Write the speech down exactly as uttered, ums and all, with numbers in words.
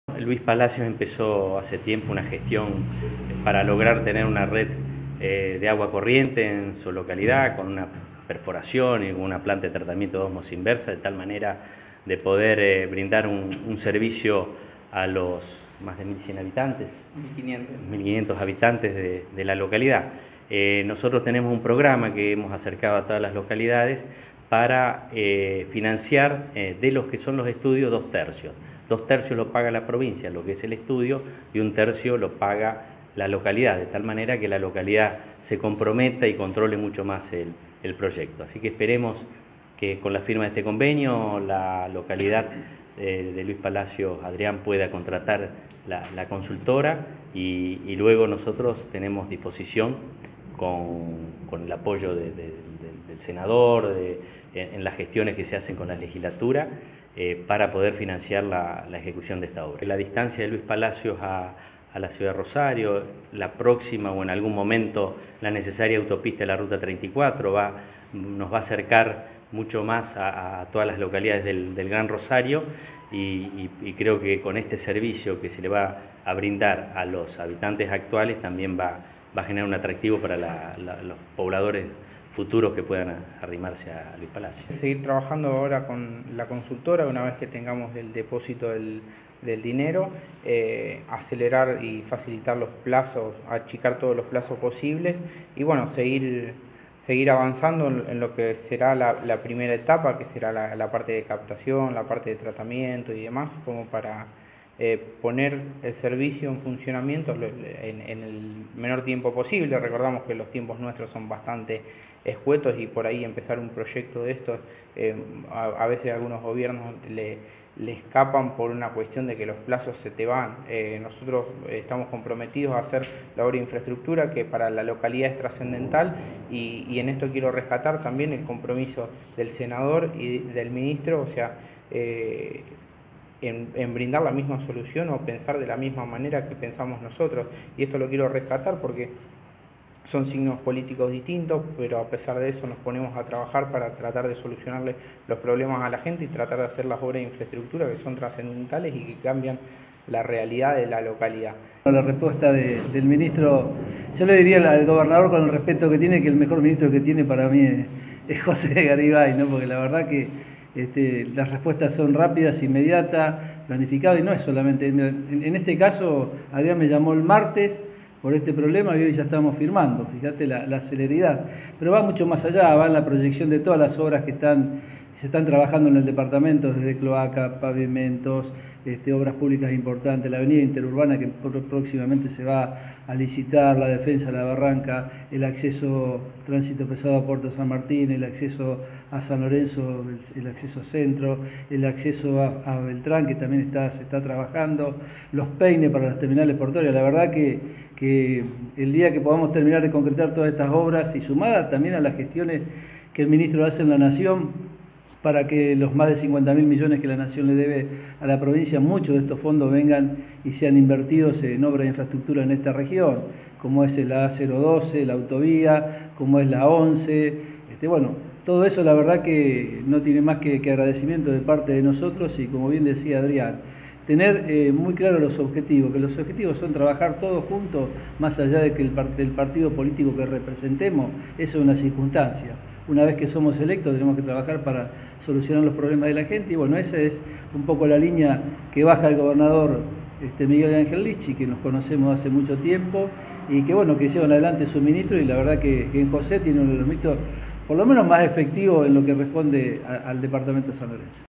Luis Palacios empezó hace tiempo una gestión para lograr tener una red eh, de agua corriente en su localidad, con una perforación y una planta de tratamiento de ósmosis inversa, de tal manera de poder eh, brindar un, un servicio a los más de mil cien habitantes, mil quinientos habitantes de, de la localidad. Eh, nosotros tenemos un programa que hemos acercado a todas las localidades para eh, financiar eh, de los que son los estudios dos tercios. Dos tercios lo paga la provincia, lo que es el estudio, y un tercio lo paga la localidad, de tal manera que la localidad se comprometa y controle mucho más el, el proyecto. Así que esperemos que con la firma de este convenio la localidad eh, de Luis Palacios Adrián pueda contratar la, la consultora y, y luego nosotros tenemos disposición con, con el apoyo de, de, de, del senador, de, en, en las gestiones que se hacen con la legislatura, eh, para poder financiar la, la ejecución de esta obra. La distancia de Luis Palacios a, a la ciudad de Rosario, la próxima o en algún momento la necesaria autopista de la Ruta treinta y cuatro va, nos va a acercar mucho más a, a todas las localidades del, del Gran Rosario y, y, y creo que con este servicio que se le va a brindar a los habitantes actuales también va, va a generar un atractivo para la, la, los pobladores futuros que puedan arrimarse a Luis Palacios. Seguir trabajando ahora con la consultora una vez que tengamos el depósito del, del dinero, eh, acelerar y facilitar los plazos, achicar todos los plazos posibles y bueno, seguir, seguir avanzando en, en lo que será la, la primera etapa, que será la, la parte de captación, la parte de tratamiento y demás, como para Eh, poner el servicio en funcionamiento en, en el menor tiempo posible. Recordamos que los tiempos nuestros son bastante escuetos y por ahí empezar un proyecto de estos, eh, a, a veces algunos gobiernos le, le escapan por una cuestión de que los plazos se te van. Eh, nosotros estamos comprometidos a hacer la obra de infraestructura que para la localidad es trascendental y, y en esto quiero rescatar también el compromiso del senador y del ministro, o sea, eh, En, en brindar la misma solución o pensar de la misma manera que pensamos nosotros. Y esto lo quiero rescatar porque son signos políticos distintos, pero a pesar de eso nos ponemos a trabajar para tratar de solucionarle los problemas a la gente y tratar de hacer las obras de infraestructura que son trascendentales y que cambian la realidad de la localidad. La respuesta de, del ministro, yo le diría al gobernador con el respeto que tiene, que el mejor ministro que tiene para mí es, es José Garibay, ¿no? Porque la verdad que Este, las respuestas son rápidas, inmediatas, planificadas y no es solamente, en, en este caso Adrián me llamó el martes por este problema y hoy ya estamos firmando, fíjate la, la celeridad, pero va mucho más allá, va en la proyección de todas las obras que están, se están trabajando en el departamento, desde cloaca, pavimentos, este, obras públicas importantes, la avenida interurbana que próximamente se va a licitar, la defensa de la barranca, el acceso tránsito pesado a Puerto San Martín, el acceso a San Lorenzo, el, el acceso centro, el acceso a, a Beltrán que también está, se está trabajando, los peines para las terminales portuarias. La verdad que, que el día que podamos terminar de concretar todas estas obras y sumadas también a las gestiones que el ministro hace en la Nación, para que los más de cincuenta mil millones que la Nación le debe a la provincia, muchos de estos fondos vengan y sean invertidos en obras de infraestructura en esta región, como es la A cero doce, la autovía, como es la once, este, bueno, todo eso la verdad que no tiene más que, que agradecimiento de parte de nosotros y como bien decía Adrián, tener eh, muy claros los objetivos, que los objetivos son trabajar todos juntos, más allá de que el, part el partido político que representemos, eso es una circunstancia. Una vez que somos electos tenemos que trabajar para solucionar los problemas de la gente y bueno, esa es un poco la línea que baja el gobernador este, Miguel Ángel Lichi, que nos conocemos hace mucho tiempo y que bueno, que llevan adelante su ministro y la verdad que, que en José tiene uno de los ministros por lo menos más efectivos en lo que responde a, al departamento de San Lorenzo.